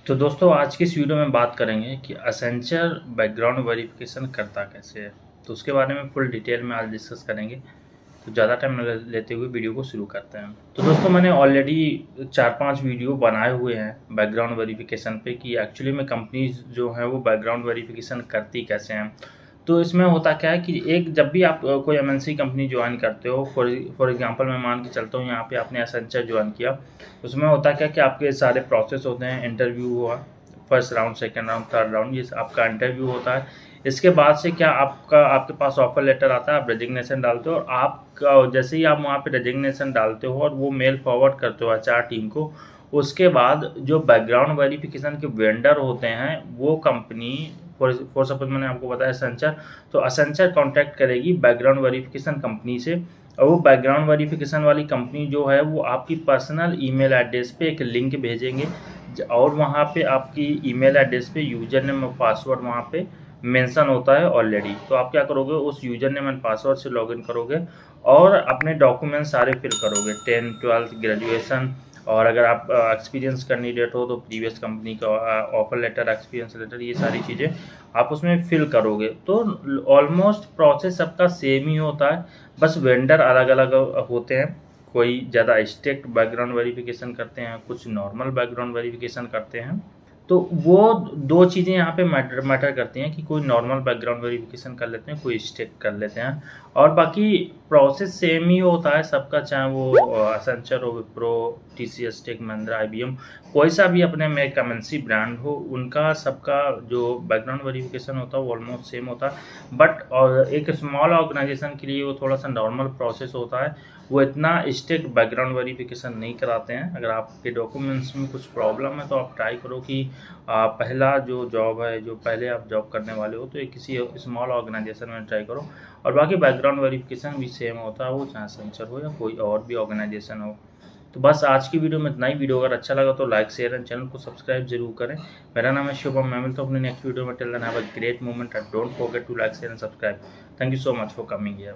तो दोस्तों आज की इस वीडियो में बात करेंगे कि असेंचर बैकग्राउंड वेरिफिकेशन करता कैसे है। तो उसके बारे में फुल डिटेल में आज डिस्कस करेंगे। तो ज़्यादा टाइम न लेते हुए वीडियो को शुरू करते हैं। तो दोस्तों मैंने ऑलरेडी 4-5 वीडियो बनाए हुए हैं बैकग्राउंड वेरिफिकेशन पे कि एक्चुअली में कंपनीज जो है वो बैकग्राउंड वेरिफिकेशन करती कैसे हैं। तो इसमें होता क्या है कि एक जब भी आप कोई एमएनसी कंपनी ज्वाइन करते हो, फॉर एग्जांपल मैं मान के चलता हूँ यहाँ पे आपने एसेंचर ज्वाइन किया, उसमें होता क्या कि आपके सारे प्रोसेस होते हैं। इंटरव्यू हुआ, first round, second round, third round, ये आपका इंटरव्यू होता है। इसके बाद से क्या आपके पास ऑफर लेटर आता है, आप रेजिग्नेशन डालते हो और आपका जैसे ही आप वहाँ पे रेजिग्नेशन डालते हो और वो मेल फॉरवर्ड करते हो एचआर टीम को, उसके बाद जो बैकग्राउंड वेरिफिकेशन के वेंडर होते हैं वो कंपनी, फॉर सपोज मैंने आपको बताया एसेंचर, तो एसेंचर कांटेक्ट करेगी बैकग्राउंड वेरिफिकेशन कंपनी से। और वो बैकग्राउंड वेरिफिकेशन वाली कंपनी जो है वो आपकी पर्सनल ईमेल एड्रेस पे एक लिंक भेजेंगे और वहाँ पे आपकी ईमेल एड्रेस पे यूजर नेम और पासवर्ड वहाँ पे मेंशन होता है ऑलरेडी। तो आप क्या करोगे, उस यूजर नेम एंड पासवर्ड से लॉगिन करोगे और अपने डॉक्यूमेंट सारे फिल करोगे, 10th 12th ग्रेजुएशन, और अगर आप एक्सपीरियंस कैंडिडेट हो तो प्रीवियस कंपनी का ऑफर लेटर, एक्सपीरियंस लेटर, ये सारी चीज़ें आप उसमें फिल करोगे। तो ऑलमोस्ट प्रोसेस सबका सेम ही होता है, बस वेंडर अलग अलग होते हैं। कोई ज़्यादा स्ट्रिक्ट बैकग्राउंड वेरिफिकेशन करते हैं, कुछ नॉर्मल बैकग्राउंड वेरिफिकेशन करते हैं। तो वो दो चीज़ें यहाँ पे मैटर करती हैं कि कोई नॉर्मल बैकग्राउंड वेरिफिकेशन कर लेते हैं, कोई स्टिक कर लेते हैं, और बाकी प्रोसेस सेम ही होता है सबका, चाहे वो एसेंचर हो, विप्रो, टीसीएस, टेक महिंद्रा, आईबीएम, कोई सा भी अपने में एक एमएनसी ब्रांड हो, उनका सबका जो बैकग्राउंड वेरिफिकेशन होता है वो ऑलमोस्ट सेम होता है। बट और एक स्मॉल ऑर्गेनाइजेशन के लिए वो थोड़ा सा नॉर्मल प्रोसेस होता है, वो इतना स्ट्रिक्ट बैकग्राउंड वेरिफिकेशन नहीं कराते हैं। अगर आपके डॉक्यूमेंट्स में कुछ प्रॉब्लम है तो आप ट्राई करो कि पहला जो जॉब है, जो पहले आप जॉब करने वाले हो, तो एक किसी स्मॉल ऑर्गेनाइजेशन में ट्राई करो। और बाकी बैकग्राउंड वेरिफिकेशन भी सेम होता है, वो चाहे सेंचर हो या कोई और भी ऑर्गेनाइजेशन हो। तो बस आज की वीडियो में इतना ही। वीडियो अगर अच्छा लगा तो लाइक, शेयर एंड चैनल को सब्सक्राइब जरूर करें। मेरा नाम है शुभम, मैं मिलता हूँ अपने नेक्स्ट वीडियो में। Till then have a great moment and don't forget to like, share and subscribe. Thank you so much for coming here.